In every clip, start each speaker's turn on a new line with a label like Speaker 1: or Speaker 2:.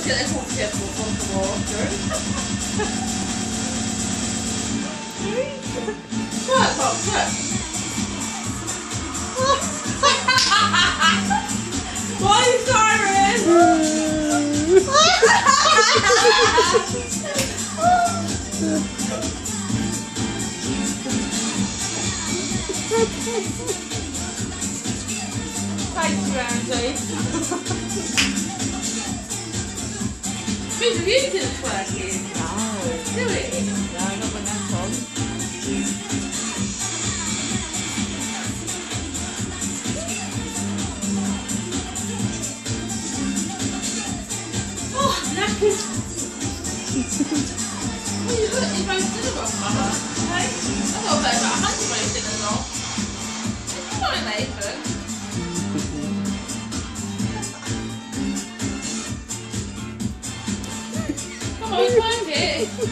Speaker 1: get this one careful from the water. What, Bob? What? Why are you siren? Thanks, Ramsey. Peter, you didn't work here.
Speaker 2: No.
Speaker 1: Do it?
Speaker 2: No, not when that's on.
Speaker 1: Oh, knackered. Well, you put your both dinner on, Mama. Hey? I've got about 100 roast dinners on. Come on, Nathan. Come on, find it.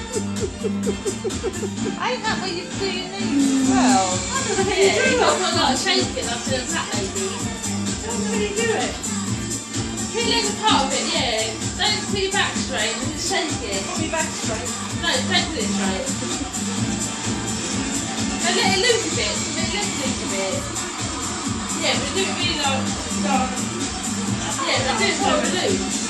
Speaker 2: Ain't that what you do your knees as well?
Speaker 1: I don't know how you do it. I've got to shake it like a fat lady. I don't know how you do it. Peel in the part of it, yeah. Don't put your back straight, just shake it.
Speaker 2: Put me back straight.
Speaker 1: No, don't put it straight. And let it loose a bit. Let it loose a bit. Yeah, but do it really like, yeah, but do it so loose.